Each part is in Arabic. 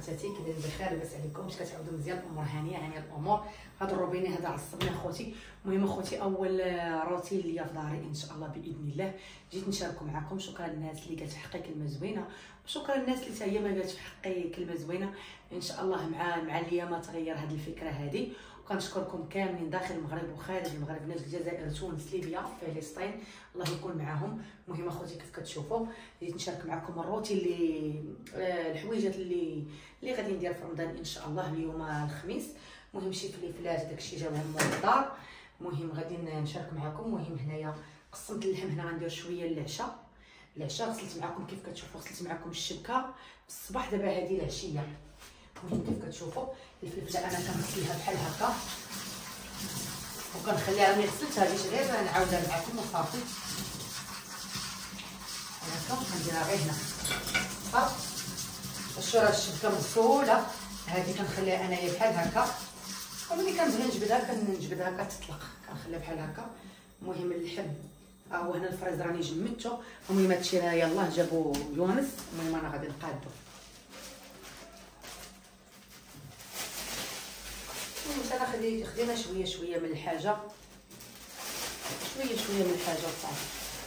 خواتاتي كدير بخير لاباس عليكم؟ واش كتعاودوا مزيان؟ الامور هانيه الامور. هاد الروبيني هذا عصبني اخوتي. المهم اخوتي اول روتين ليا في داري ان شاء الله باذن الله جيت نشاركو معكم. شكرا للناس اللي قالت في حقي كلمه زوينه، وشكرا للناس اللي حتى هي ما قالت في حقي كلمه زوينه. ان شاء الله مع الايام تغير هذه الفكره هذه. وكنشكركم كاملين داخل المغرب وخارج المغرب، ناس الجزائر، تونس، ليبيا، فلسطين، الله يكون معاهم. المهم اخوتي كيف كتشوفوا جيت نشارك معكم الروتين اللي الحويجات اللي غادي ندير في رمضان ان شاء الله اليوم الخميس. المهم شي فليفلات داكشي جاوهم من الدار. المهم غادي نشارك معكم. المهم هنايا قسمت اللحم، هنا غندير شويه للعشاء. غسلت معكم كيف كتشوفوا، غسلت معكم الشبكه الصباح، دابا هذه العشيه. المهم كيف كتشوفوا الفلفله انا كنغسلها بحال هكا وكنخليها ملي غسلتها غير نعاودها معكم وصافي. هكا كنديرها غير هنا صافي. شوفوا راه الشبكه مغسوله، هذه كنخليها انايا بحال هكا، وملي كنبغي نجبدها كتطلق كنخليها بحال هكا. المهم اللحم ها هو هنا الفريز راني جمدته. المهم هادشي راه يلاه جابو يونس. المهم انا غادي نقادو. انا خدينا شويه من الحاجه، شويه من الحاجه وصافي.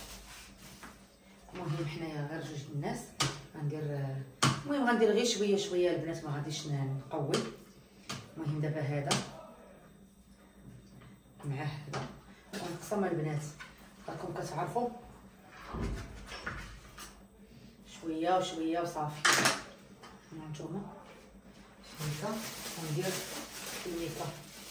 المهم حنايا غير جوج الناس غندير غير شويه البنات، ما غاديش نقوي. المهم دابا هذا مع هذا ونقسم البنات، راكم كتعرفوا شويه وشويه وصافي. هانتوما هكا وندير الميكا.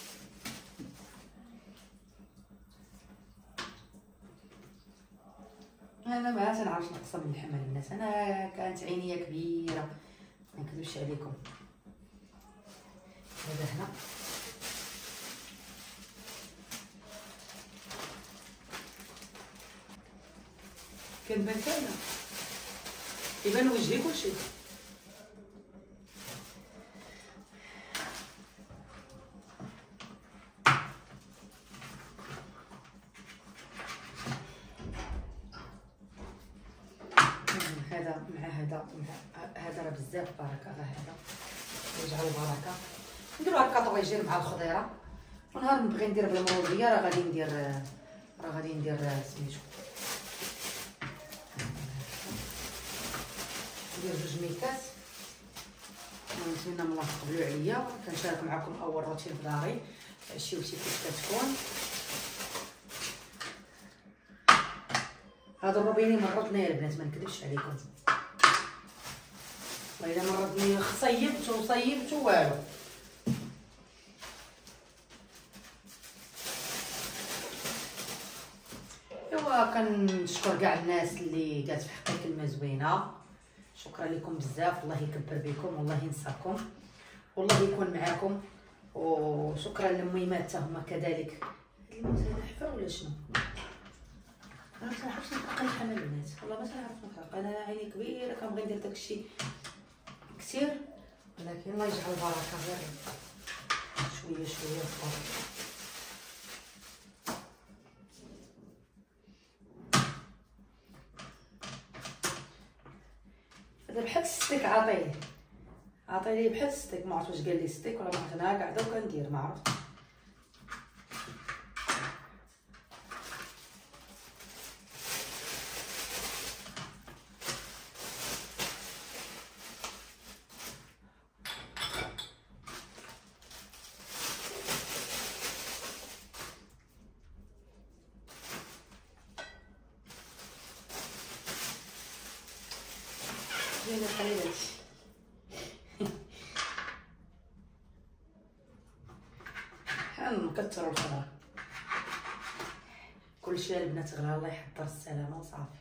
انا ما تنعرفش نقسم اللحم البنات، انا كانت عينيا كبيره ما نكذبش عليكم. هذا هنا كنبان كامله، يبان وجهي كلشي. هذا مع هذا راه بزاف بركه. راه هذا يجعل البركه. نديرو هكا طويجير مع الخضيره. ونهار نبغي ندير بالمروزيه راه غادي ندير سميتو ندير جوج ميكات. نتمنى من الله تقبلوا عليا. كنشارك معكم اول روتين في داري. عشيوتي كيف كتكون. هذا الروبيني مرضني البنات ما نكذبش عليكم، والله الا مرضني. صيبت والو. ايوا كنشكر كاع الناس اللي قالت في حقي كلمه زوينه. شكرا لكم بزاف، الله يكبر بكم والله ينصركم والله يكون معاكم. وشكرا للميمات حتى هما كذلك. الموت هذا حفر ولا شنو؟ انا ما كنعرفش نفرق اللحم البنات، والله ما كنعرف نفرق. انا عيني كبيره كنبغي ندير داكشي كثير، ولكن الله يجعل البركه. غير شويه صافي. هذا بحال الستيك. عطيه بحال الستيك. ما عرفت واش قال لي ستيك ولا ما عرفت. انا قاعده وكندير ما عرفت. زينه حليلاتي. نكثروا الخضره. كلشي البنات غير الله يحضر السلامه وصافي.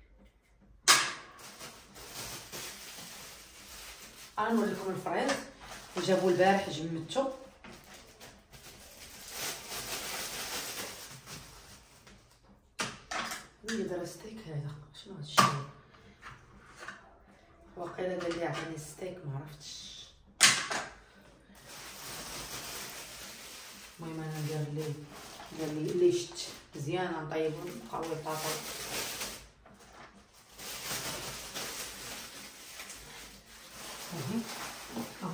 غنوريكم الفريز وجابوا البارح جمدتو. مين دار ستيك هذا؟ شنو هادشي؟ وقيله قال لي عطيني ستيك ما عرفتش. المهم انا ندير لي شت مزيان نطيب ونقوي البطاطا.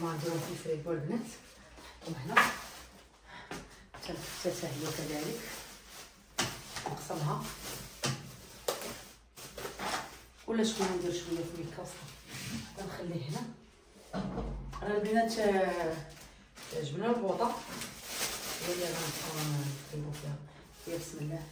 هما نديروهم في الفريكو البنات. وهنا حتى هي كذلك نقسمها، ولا شويه ندير شويه في ميكا وصافي. غنخليه هنا. راه البنات عجبنا البوطه هي اللي غنبقاو نقلبو فيها. يا بسم الله.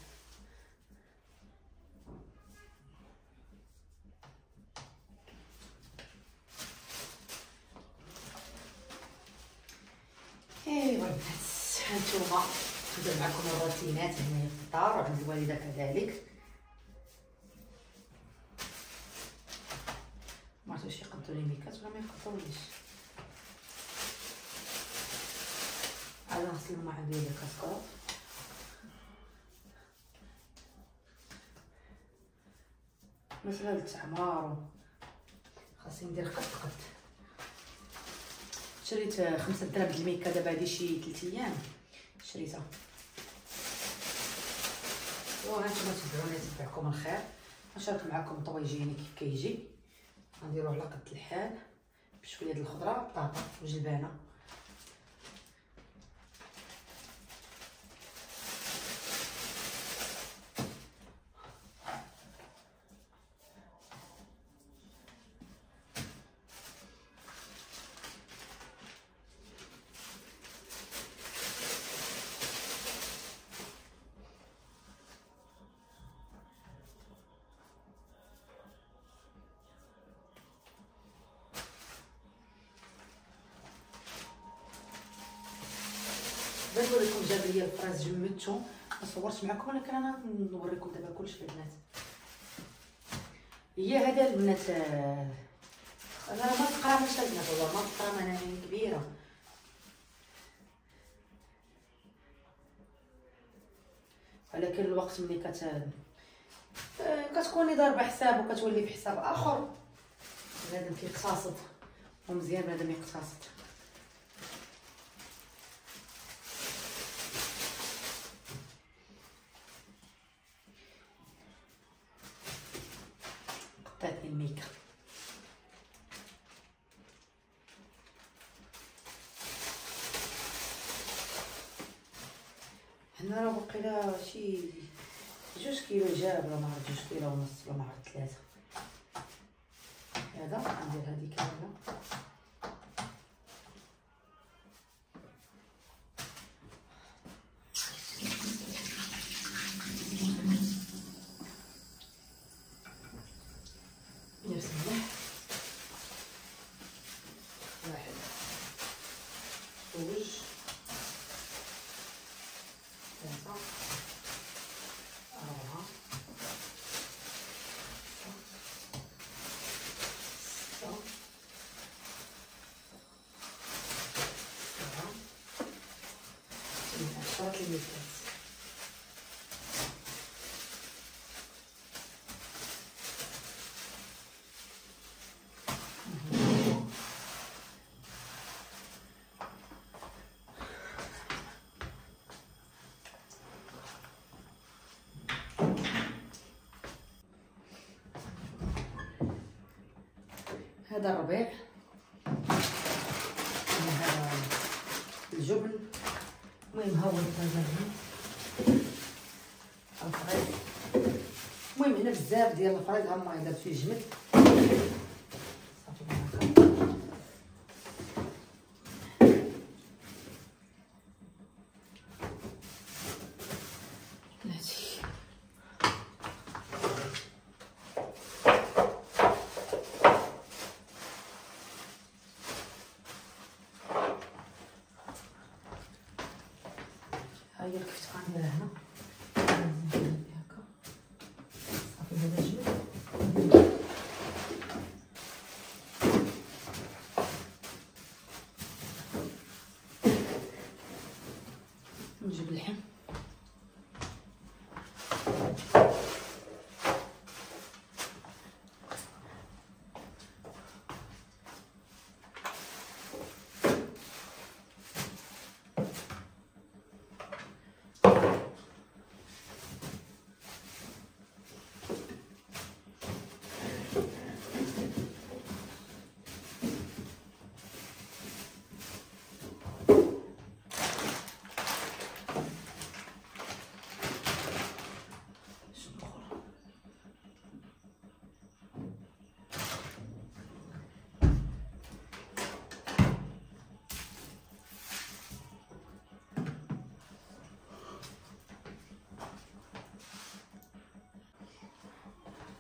ايوا البنات هانتوما ندير معكم الروتينات هنايا في الدار وعند الوالده كذلك. ما عرفتش واش يقدوا لي ميكات ولا ما يقدوش. عاد نغسل الماء ديال الكاسكروط. مثلا التعمار خاصني ندير قد شريت 5 دراهم د الميكا دابا هادي شي 3 ايام شريتها. وهانتوما تبعوني يتبعكم الخير. نشارك معكم الطويجيني كيف كيجي. غنديروه على قد الحال بشويه د الخضره بطاطا وجلبانه. بغيت نوريكم جاب ليا الفراز جمدتو ما صورتش معكم، ولكن انا نوريكم دابا كلشي البنات. هي هذا البنات انا ما تقرا ماشي البنات والله ما تقرا انا كبيره. ولكن الوقت ملي كتكوني ضاربه حساب وكتولي في حساب اخر بنادم كيقتصد، ومزيان بنادم يقتصد. قطعت الميكا هنا راه بقينا شي 2 كيلو جاب ولا ما عرفت 2 كيلو ونص ولا ما عرفت 3. هذا ندير هذه كامله. بسم الله. 1 2 3 4 6 7 الميكات. هذا الربيع، هذا الجبن، المهم ها هو الفريز، الفريز المهم هنا بزاف ديال الفريز. ها هما درت فيه جمد صافي هكا. بلاتي ها هي الكفتة غنديرها هنا هكا صافي. هذا جبن نجيب اللحم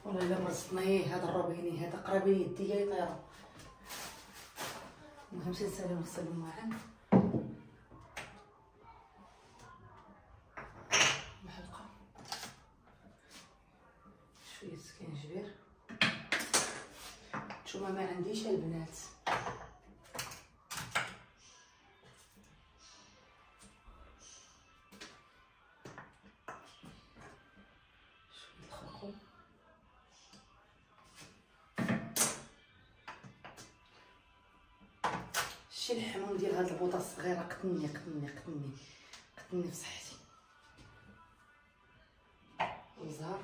والله الا مرضتني هذا الروبيني هذا قرابين يديا يطيروا. نمشي نسالي نغسلهم معا محلقه شويه سكينجبير. نتوما ما عنديش البنات شي الحموم ديال هاد البوطه الصغيره قتلني في صحتي. والزهر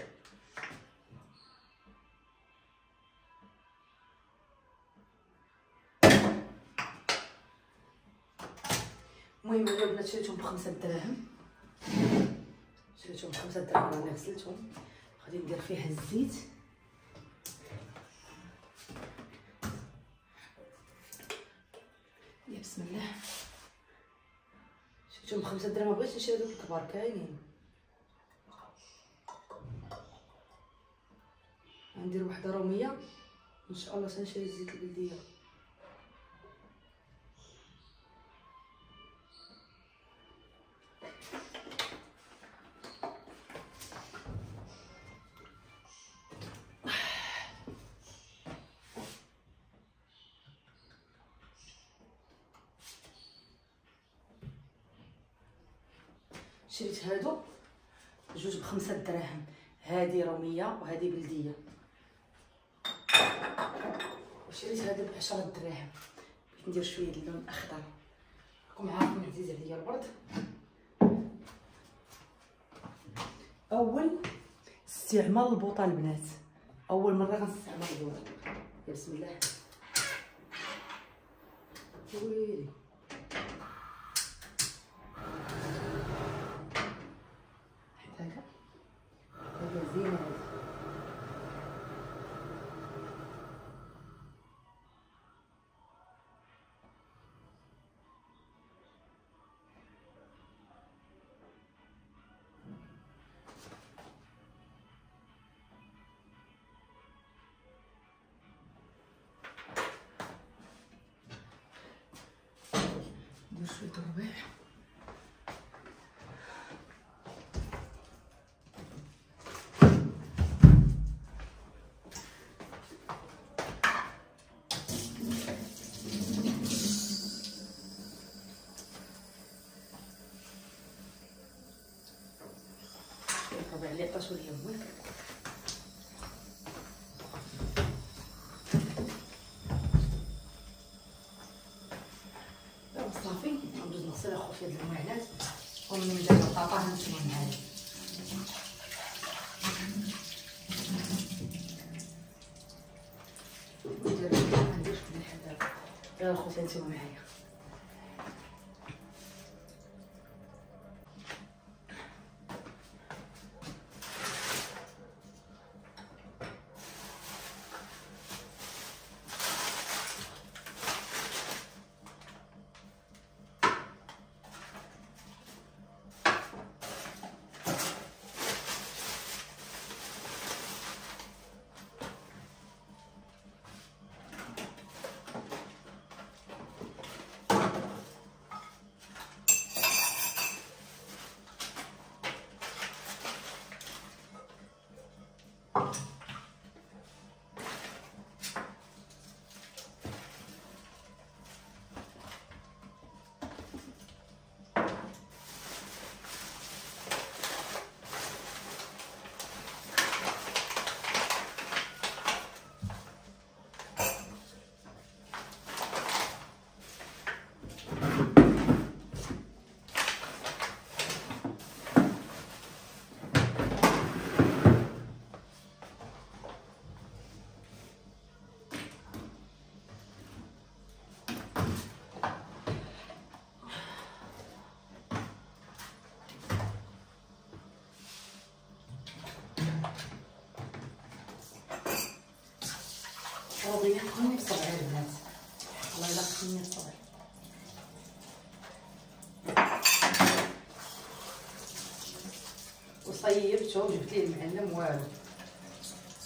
المهم البنات شريتهم ب5 دراهم، شريتهم ب5 دراهم راني غسلتهم. غادي ندير فيها الزيت يا بسم الله. شريتهم ب5 دراهم، مبغيتش نشري هذوك الكبار كاينين. غندير وحده روميه ان شاء الله. سنشري الزيت البلديه. شريت هادو جوج ب5 دراهم، هادي روميه وهادي بلديه. وشريت هادو ب10 دراهم. بغيت ندير شويه د اللون الاخضر، راكم عارفين عزيز عليا البرد. اول استعمال البوطه البنات، اول مره غنستعمل البوطه. يا بسم الله. ويلي زينة هذه. ندير شوية ربيع. الربيع اللي عطاتو ليا هو صافي. ندوز نغسل اخويا هاد المعلات وملي ندير البطاطا غنسويها معايا. ما نديرش مليح دابا. يلا اخويا نسويها معايا. ربيع قتلني بصبعي البنات، والله الا قتلني بصبعي. وصيبته وجبت ليه المعلم والو.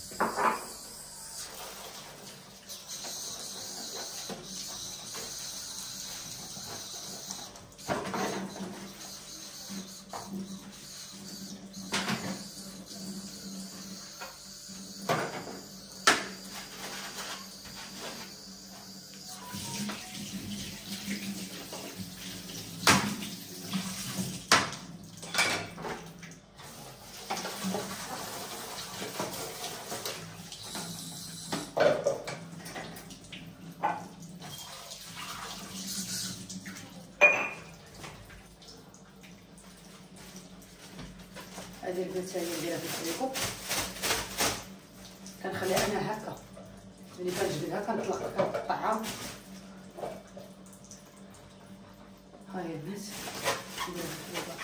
هذه البنت هي نديرها في الفريكو، كنخليها انا هكا ملي كنجبدها كنقطعها. ها هي البنت نديرها في الفريكو.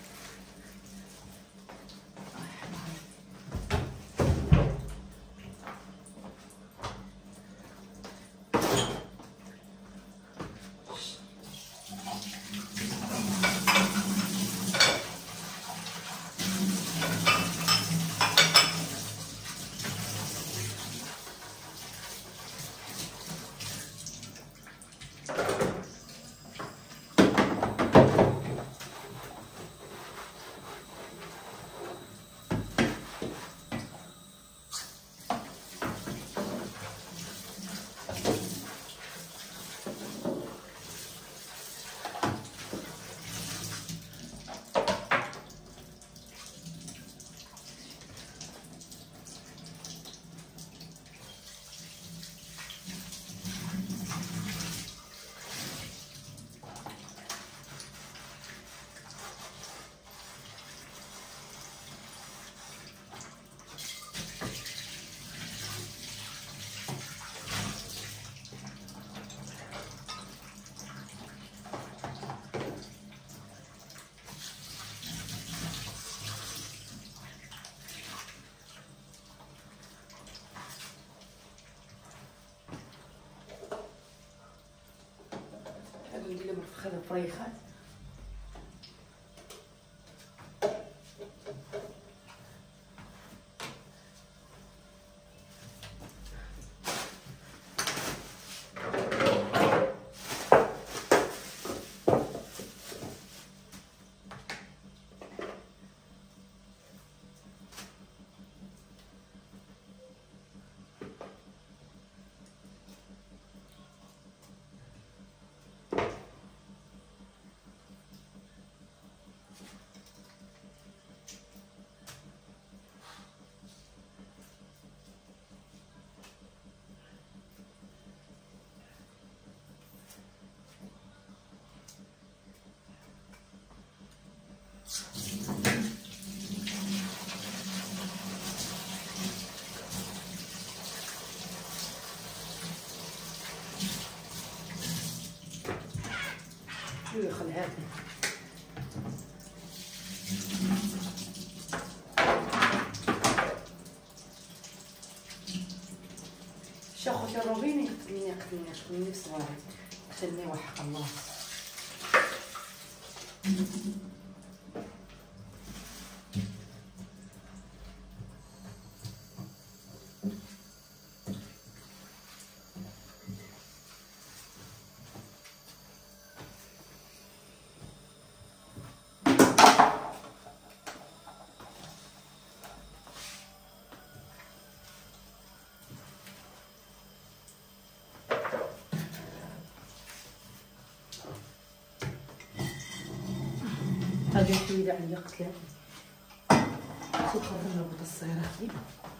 ندير لهم فريخات. شويه خلعات شا خوتي الروبيني قتلني في صباعي، قتلني وحق الله. هذه الحويده عليا قتلات، خصو تخرج البيضه الصغيره.